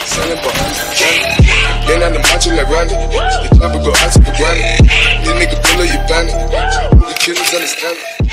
Selling behind the counter. Been on the macho like Randy. The chopper go out to the granny. This nigga pull up your bandit. The killers understand it.